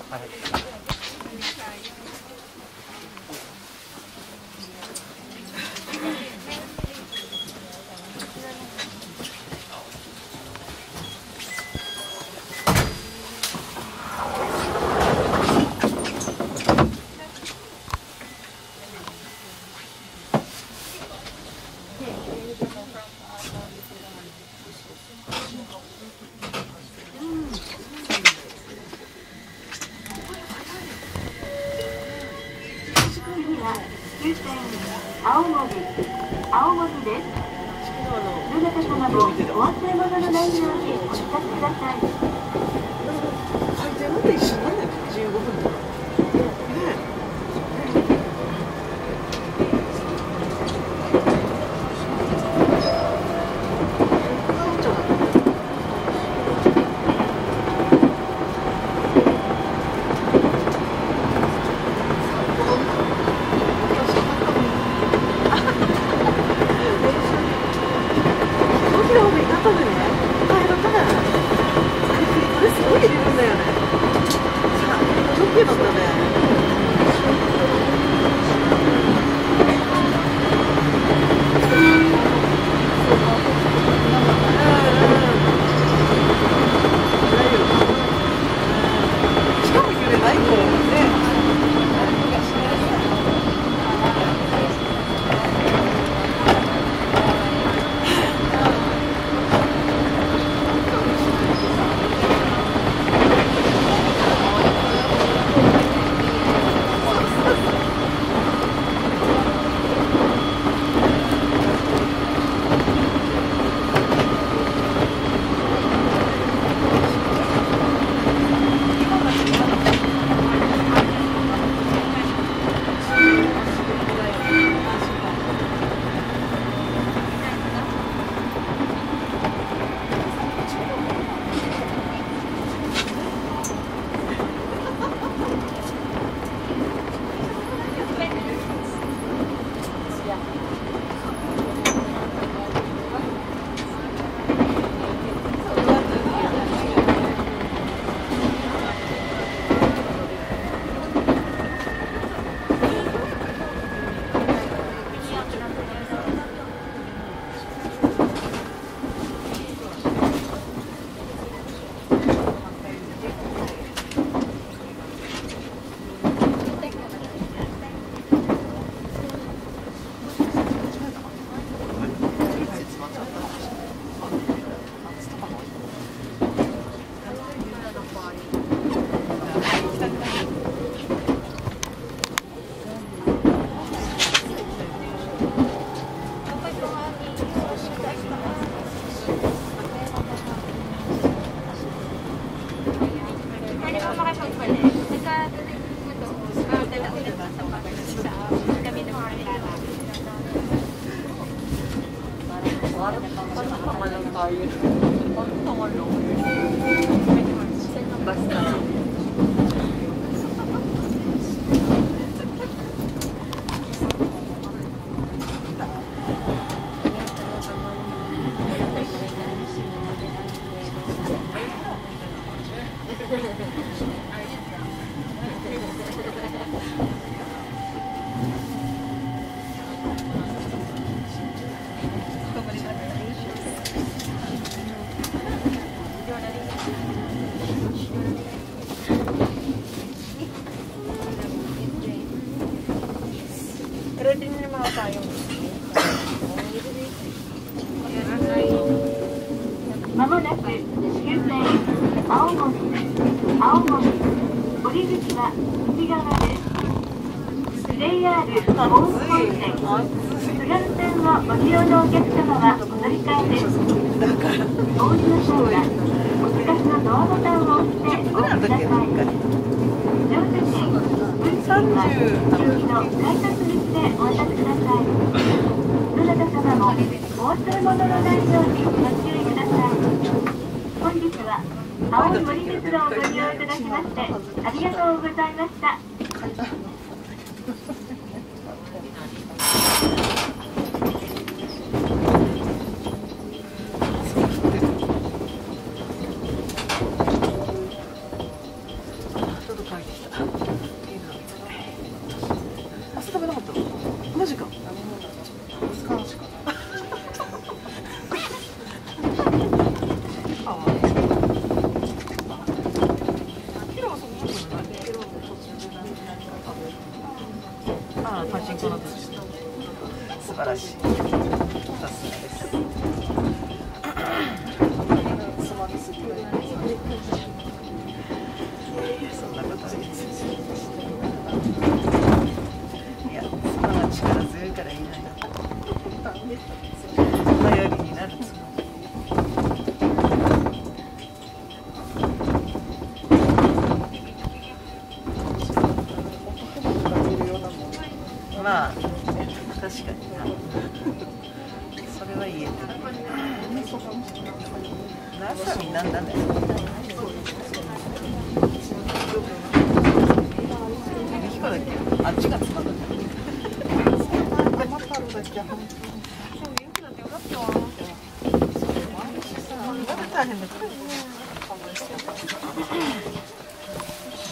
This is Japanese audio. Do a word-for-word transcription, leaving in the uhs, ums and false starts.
青森、青森です。どなた様もお忘れ物のないようにお使いください。 回転まで一緒なんだよね、じゅうごふんとか。 まもなく終点青森、青森、降り口は内側です。ジェイアール 大本線、津軽線をご利用のお客様はお乗り換えです。お降りの際はお近くのドアボタンを押してお降りください。乗車券、運賃は駅の改札口でお渡しください。どなた様もお忘れ物のないようにご注意ください。本日は青森鉄道をご利用いただきましてありがとうございました。 ちょっと回転晴らしい。さすがです。つまみすぎない。そんなことないです。いや、妻が力強いからいいのよ。頼りになる妻。まあ、確かにな。それは言えてる。なさみなんだね。彦だっけ？あっちがつまんだね。大変だから。